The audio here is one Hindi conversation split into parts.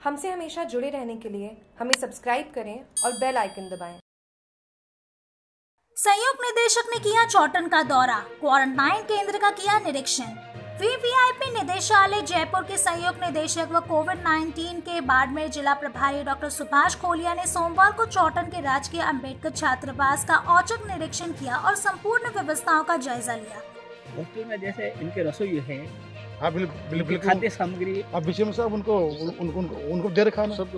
हमसे हमेशा जुड़े रहने के लिए हमें सब्सक्राइब करें और बेल आइकन दबाएं। संयुक्त निदेशक ने किया चौटन का दौरा, क्वारंटाइन केंद्र का किया निरीक्षण। वीवीआईपी निदेशालय जयपुर के संयुक्त निदेशक व कोविड-19 के बाड़मेर जिला प्रभारी डॉक्टर सुभाष खोलिया ने सोमवार को चौटन के राजकीय अंबेडकर छात्रावास का औचक निरीक्षण किया और संपूर्ण व्यवस्थाओं का जायजा लिया। हॉस्टल में जैसे इनके रसोई है, हाँ बिल्कुल खाद्य सामग्री अब विषय में सब उनको दे रखा है,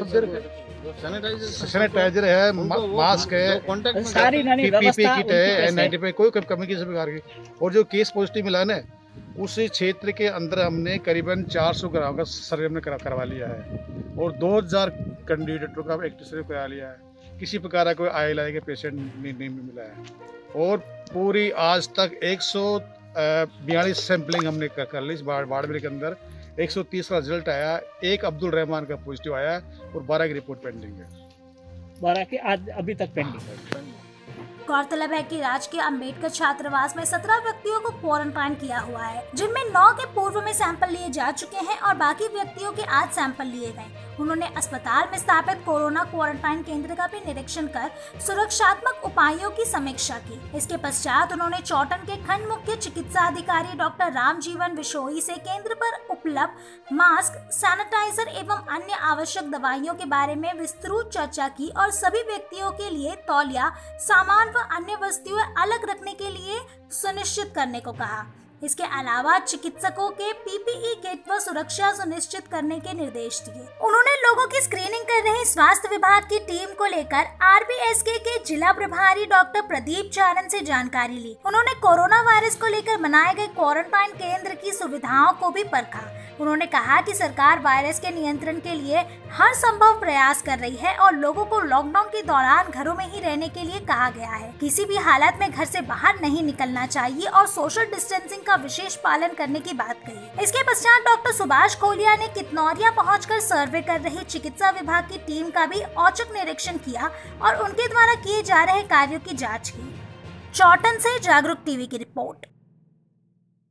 सैनिटाइजर है, मास्क है, सारी पीपीई किट है, N95 कोई कमी किसी प्रकार की। और जो केस पॉजिटिव मिला है उस क्षेत्र के अंदर हमने करीबन 400 ग्राम का सर्वे हमने करवा लिया है और 2000 कैंडिडेटों का एक्टिव करा लिया है। किसी प्रकार का कोई ILI के पेशेंट नहीं मिला है और पूरी आज तक 142 सैंपलिंग हमने कर ली। इस बाड़मेर के अंदर 130 का रिजल्ट आया, एक अब्दुल रहमान का पॉजिटिव आया और 12 की रिपोर्ट पेंडिंग है। 12 की आज अभी तक पेंडिंग है। गौरतलब है कि राजकीय अंबेडकर छात्रावास में 17 व्यक्तियों को क्वारंटाइन किया हुआ है, जिनमें 9 के पूर्व में सैंपल लिए जा चुके हैं और बाकी व्यक्तियों के आज सैंपल लिए गए। उन्होंने अस्पताल में स्थापित कोरोना क्वारंटाइन केंद्र का भी निरीक्षण कर सुरक्षात्मक उपायों की समीक्षा की। इसके पश्चात उन्होंने चौटन के खंड मुख्य चिकित्सा अधिकारी डॉक्टर रामजीवन बिशोई से केंद्र पर उपलब्ध मास्क, सैनिटाइजर एवं अन्य आवश्यक दवाइयों के बारे में विस्तृत चर्चा की और सभी व्यक्तियों के लिए तौलिया, सामान व अन्य वस्तुएं अलग रखने के लिए सुनिश्चित करने को कहा। इसके अलावा चिकित्सकों के PPE किट व सुरक्षा सुनिश्चित करने के निर्देश दिए। उन्होंने लोगों की स्क्रीनिंग कर रही स्वास्थ्य विभाग की टीम को लेकर RBSK के जिला प्रभारी डॉक्टर प्रदीप चारण से जानकारी ली। उन्होंने कोरोना वायरस को लेकर बनाए गए क्वारंटाइन केंद्र की सुविधाओं को भी परखा। उन्होंने कहा कि सरकार वायरस के नियंत्रण के लिए हर संभव प्रयास कर रही है और लोगों को लॉकडाउन के दौरान घरों में ही रहने के लिए कहा गया है। किसी भी हालत में घर से बाहर नहीं निकलना चाहिए और सोशल डिस्टेंसिंग का विशेष पालन करने की बात कही। इसके पश्चात डॉक्टर सुभाष खोलिया ने कितनौरिया पहुंचकर सर्वे कर रही चिकित्सा विभाग की टीम का भी औचक निरीक्षण किया और उनके द्वारा किए जा रहे कार्यों की जाँच की। चौटन से जागरूक टीवी की रिपोर्ट।